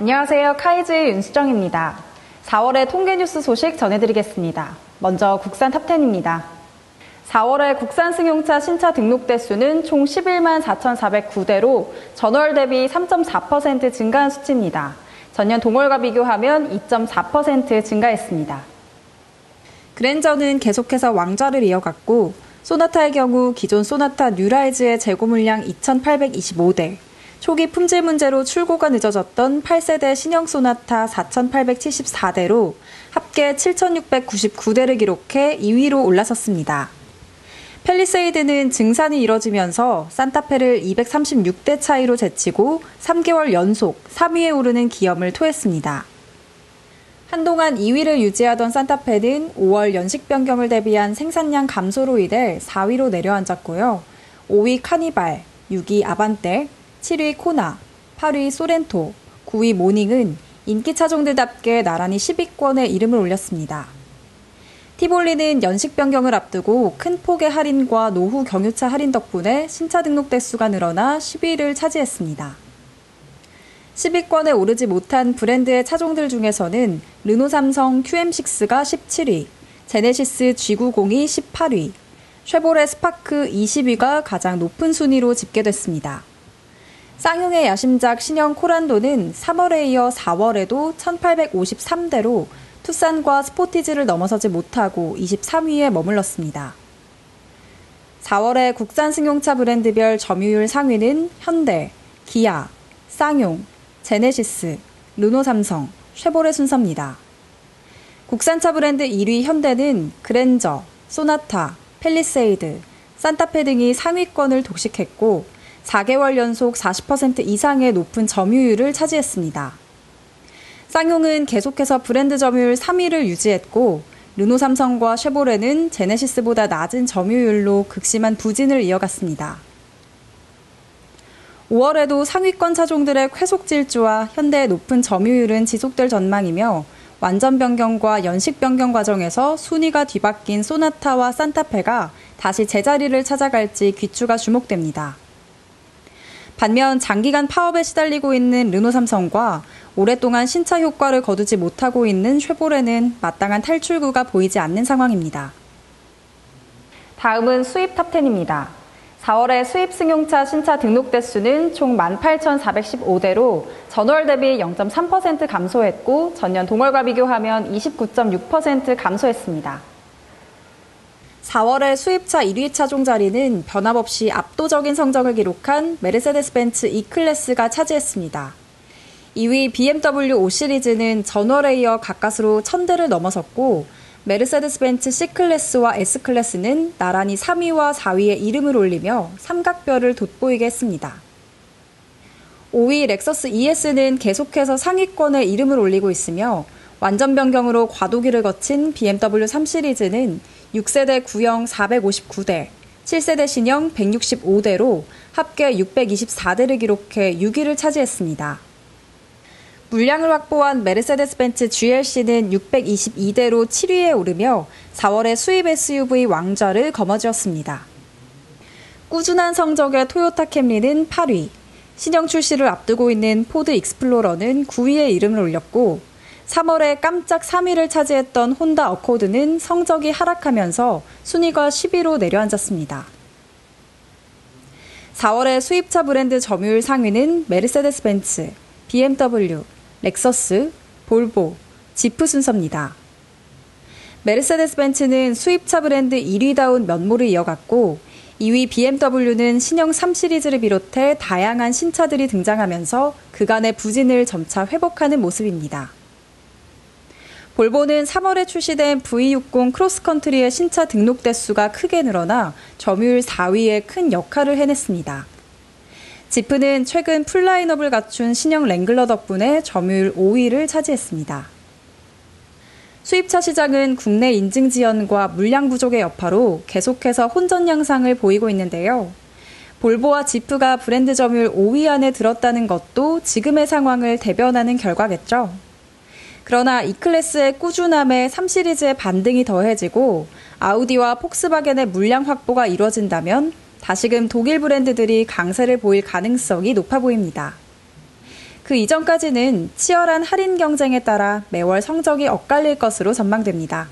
안녕하세요. 카이즈의 윤수정입니다. 4월의 통계 뉴스 소식 전해드리겠습니다. 먼저 국산 탑10입니다. 4월의 국산 승용차 신차 등록 대수는 총 11만 4,409대로 전월 대비 3.4% 증가한 수치입니다. 전년 동월과 비교하면 2.4% 증가했습니다. 그랜저는 계속해서 왕좌를 이어갔고 소나타의 경우 기존 소나타 뉴라이즈의 재고 물량 2,825대, 초기 품질 문제로 출고가 늦어졌던 8세대 신형 소나타 4,874대로 합계 7,699대를 기록해 2위로 올라섰습니다. 팰리세이드는 증산이 이뤄지면서 산타페를 236대 차이로 제치고 3개월 연속 3위에 오르는 기염을 토했습니다. 한동안 2위를 유지하던 산타페는 5월 연식 변경을 대비한 생산량 감소로 인해 4위로 내려앉았고요. 5위 카니발, 6위 아반떼, 7위 코나, 8위 소렌토, 9위 모닝은 인기 차종들답게 나란히 10위권에 이름을 올렸습니다. 티볼리는 연식 변경을 앞두고 큰 폭의 할인과 노후 경유차 할인 덕분에 신차 등록 대수가 늘어나 10위를 차지했습니다. 10위권에 오르지 못한 브랜드의 차종들 중에서는 르노 삼성 QM6가 17위, 제네시스 G90이 18위, 쉐보레 스파크 20위가 가장 높은 순위로 집계됐습니다. 쌍용의 야심작 신형 코란도는 3월에 이어 4월에도 1,853대로 투싼과 스포티지를 넘어서지 못하고 23위에 머물렀습니다. 4월의 국산 승용차 브랜드별 점유율 상위는 현대, 기아, 쌍용, 제네시스, 르노 삼성, 쉐보레 순서입니다. 국산차 브랜드 1위 현대는 그랜저, 소나타, 팰리세이드, 산타페 등이 상위권을 독식했고 4개월 연속 40% 이상의 높은 점유율을 차지했습니다. 쌍용은 계속해서 브랜드 점유율 3위를 유지했고 르노 삼성과 쉐보레는 제네시스보다 낮은 점유율로 극심한 부진을 이어갔습니다. 5월에도 상위권 차종들의 쾌속 질주와 현대의 높은 점유율은 지속될 전망이며 완전 변경과 연식 변경 과정에서 순위가 뒤바뀐 소나타와 산타페가 다시 제자리를 찾아갈지 귀추가 주목됩니다. 반면 장기간 파업에 시달리고 있는 르노 삼성과 오랫동안 신차 효과를 거두지 못하고 있는 쉐보레는 마땅한 탈출구가 보이지 않는 상황입니다. 다음은 수입 탑10입니다. 4월의 수입 승용차 신차 등록 대수는 총 18,415대로 전월 대비 0.3% 감소했고 전년 동월과 비교하면 29.6% 감소했습니다. 4월의 수입차 1위 차종 자리는 변함없이 압도적인 성적을 기록한 메르세데스 벤츠 E클래스가 차지했습니다. 2위 BMW 5 시리즈는 전월에 이어 가까스로 1,000대를 넘어섰고 메르세데스 벤츠 C클래스와 S클래스는 나란히 3위와 4위에 이름을 올리며 삼각별을 돋보이게 했습니다. 5위 렉서스 ES는 계속해서 상위권에 이름을 올리고 있으며 완전 변경으로 과도기를 거친 BMW 3 시리즈는 6세대 구형 459대, 7세대 신형 165대로 합계 624대를 기록해 6위를 차지했습니다. 물량을 확보한 메르세데스 벤츠 GLC는 622대로 7위에 오르며 4월의 수입 SUV 왕좌를 거머쥐었습니다. 꾸준한 성적의 토요타 캠리는 8위, 신형 출시를 앞두고 있는 포드 익스플로러는 9위에 이름을 올렸고 3월에 깜짝 3위를 차지했던 혼다 어코드는 성적이 하락하면서 순위가 10위로 내려앉았습니다. 4월의 수입차 브랜드 점유율 상위는 메르세데스 벤츠, BMW, 렉서스, 볼보, 지프 순서입니다. 메르세데스 벤츠는 수입차 브랜드 1위다운 면모를 이어갔고 2위 BMW는 신형 3 시리즈를 비롯해 다양한 신차들이 등장하면서 그간의 부진을 점차 회복하는 모습입니다. 볼보는 3월에 출시된 V60 크로스컨트리의 신차 등록 대수가 크게 늘어나 점유율 4위에 큰 역할을 해냈습니다. 지프는 최근 풀라인업을 갖춘 신형 랭글러 덕분에 점유율 5위를 차지했습니다. 수입차 시장은 국내 인증 지연과 물량 부족의 여파로 계속해서 혼전 양상을 보이고 있는데요. 볼보와 지프가 브랜드 점유율 5위 안에 들었다는 것도 지금의 상황을 대변하는 결과겠죠. 그러나 E클래스의 꾸준함에 3 시리즈의 반등이 더해지고 아우디와 폭스바겐의 물량 확보가 이뤄진다면 다시금 독일 브랜드들이 강세를 보일 가능성이 높아 보입니다. 그 이전까지는 치열한 할인 경쟁에 따라 매월 성적이 엇갈릴 것으로 전망됩니다.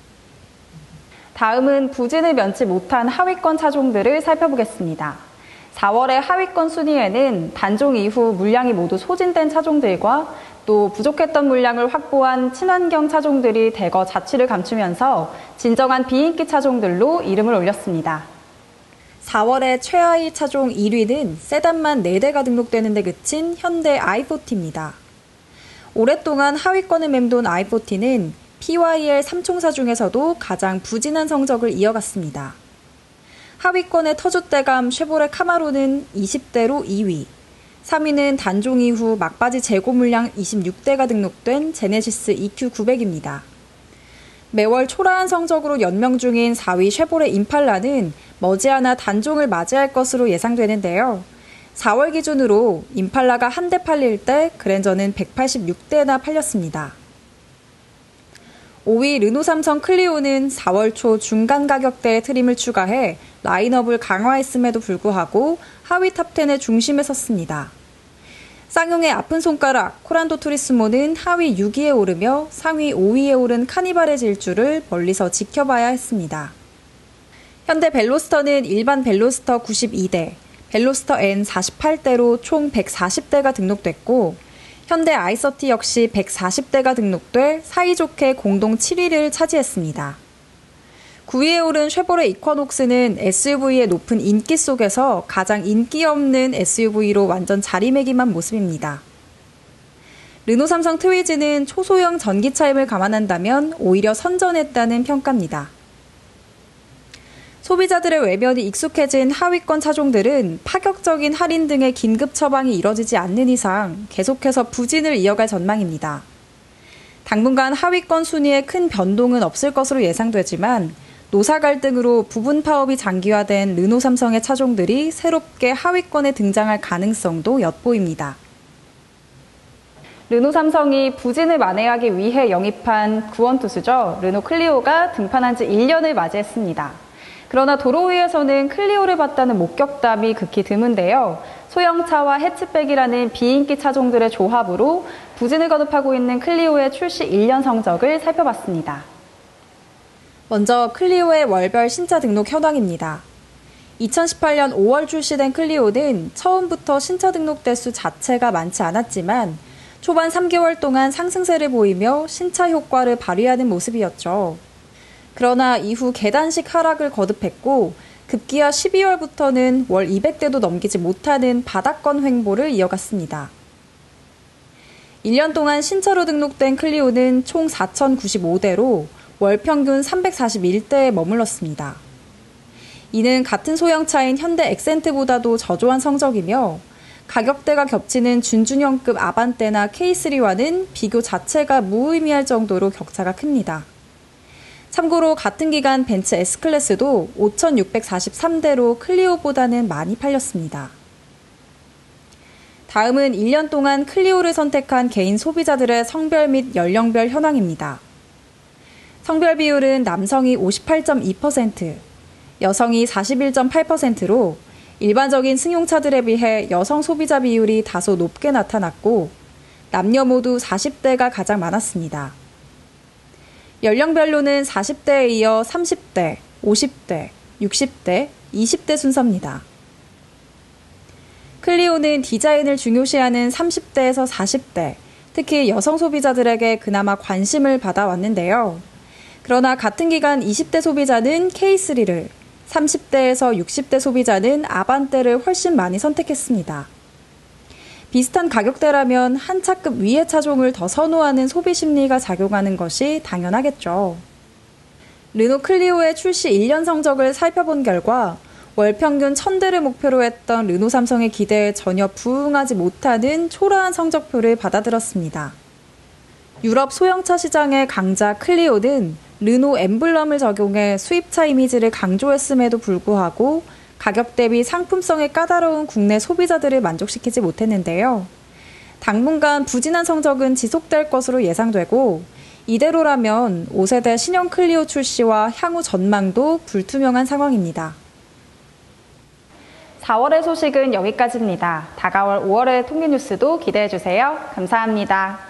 다음은 부진을 면치 못한 하위권 차종들을 살펴보겠습니다. 4월의 하위권 순위에는 단종 이후 물량이 모두 소진된 차종들과 또 부족했던 물량을 확보한 친환경 차종들이 대거 자취를 감추면서 진정한 비인기 차종들로 이름을 올렸습니다. 4월의 최하위 차종 1위는 세단만 4대가 등록되는 데 그친 현대 i40입니다. 오랫동안 하위권을 맴돈 i40는 PYL 3총사 중에서도 가장 부진한 성적을 이어갔습니다. 하위권의 터줏대감 쉐보레 카마로는 20대로 2위, 3위는 단종 이후 막바지 재고 물량 26대가 등록된 제네시스 EQ900입니다. 매월 초라한 성적으로 연명 중인 4위 쉐보레 임팔라는 머지않아 단종을 맞이할 것으로 예상되는데요. 4월 기준으로 임팔라가 한 대 팔릴 때 그랜저는 186대나 팔렸습니다. 5위 르노 삼성 클리오는 4월 초 중간 가격대의 트림을 추가해 라인업을 강화했음에도 불구하고 하위 탑10의 중심에 섰습니다. 쌍용의 아픈 손가락 코란도 투리스모는 하위 6위에 오르며 상위 5위에 오른 카니발의 질주를 멀리서 지켜봐야 했습니다. 현대 벨로스터는 일반 벨로스터 92대, 벨로스터 N 48대로 총 140대가 등록됐고 현대 i30 역시 140대가 등록돼 사이좋게 공동 7위를 차지했습니다. 9위에 오른 쉐보레 이쿼녹스는 SUV의 높은 인기 속에서 가장 인기 없는 SUV로 완전 자리매김한 모습입니다. 르노 삼성 트위즈는 초소형 전기차임을 감안한다면 오히려 선전했다는 평가입니다. 소비자들의 외면이 익숙해진 하위권 차종들은 파격적인 할인 등의 긴급 처방이 이뤄지지 않는 이상 계속해서 부진을 이어갈 전망입니다. 당분간 하위권 순위에 큰 변동은 없을 것으로 예상되지만 노사 갈등으로 부분 파업이 장기화된 르노 삼성의 차종들이 새롭게 하위권에 등장할 가능성도 엿보입니다. 르노 삼성이 부진을 만회하기 위해 영입한 구원투수죠. 르노 클리오가 등판한 지 1년을 맞이했습니다. 그러나 도로 위에서는 클리오를 봤다는 목격담이 극히 드문데요. 소형차와 해치백이라는 비인기 차종들의 조합으로 부진을 거듭하고 있는 클리오의 출시 1년 성적을 살펴봤습니다. 먼저 클리오의 월별 신차 등록 현황입니다. 2018년 5월 출시된 클리오는 처음부터 신차 등록 대수 자체가 많지 않았지만 초반 3개월 동안 상승세를 보이며 신차 효과를 발휘하는 모습이었죠. 그러나 이후 계단식 하락을 거듭했고 급기야 12월부터는 월 200대도 넘기지 못하는 바닥권 횡보를 이어갔습니다. 1년 동안 신차로 등록된 클리오는 총 4,095대로 월 평균 341대에 머물렀습니다. 이는 같은 소형차인 현대 엑센트보다도 저조한 성적이며 가격대가 겹치는 준중형급 아반떼나 K3와는 비교 자체가 무의미할 정도로 격차가 큽니다. 참고로 같은 기간 벤츠 S클래스도 5,643대로 클리오보다는 많이 팔렸습니다. 다음은 1년 동안 클리오를 선택한 개인 소비자들의 성별 및 연령별 현황입니다. 성별 비율은 남성이 58.2%, 여성이 41.8%로 일반적인 승용차들에 비해 여성 소비자 비율이 다소 높게 나타났고 남녀 모두 40대가 가장 많았습니다. 연령별로는 40대에 이어 30대, 50대, 60대, 20대 순서입니다. 클리오는 디자인을 중요시하는 30대에서 40대, 특히 여성 소비자들에게 그나마 관심을 받아왔는데요. 그러나 같은 기간 20대 소비자는 K3를, 30대에서 60대 소비자는 아반떼를 훨씬 많이 선택했습니다. 비슷한 가격대라면 한 차급 위의 차종을 더 선호하는 소비 심리가 작용하는 것이 당연하겠죠. 르노 클리오의 출시 1년 성적을 살펴본 결과 월 평균 1000대를 목표로 했던 르노 삼성의 기대에 전혀 부응하지 못하는 초라한 성적표를 받아들었습니다. 유럽 소형차 시장의 강자 클리오는 르노 엠블럼을 적용해 수입차 이미지를 강조했음에도 불구하고 가격 대비 상품성의 까다로운 국내 소비자들을 만족시키지 못했는데요. 당분간 부진한 성적은 지속될 것으로 예상되고 이대로라면 5세대 신형 클리오 출시와 향후 전망도 불투명한 상황입니다. 4월의 소식은 여기까지입니다. 다가올 5월의 통계 뉴스도 기대해 주세요. 감사합니다.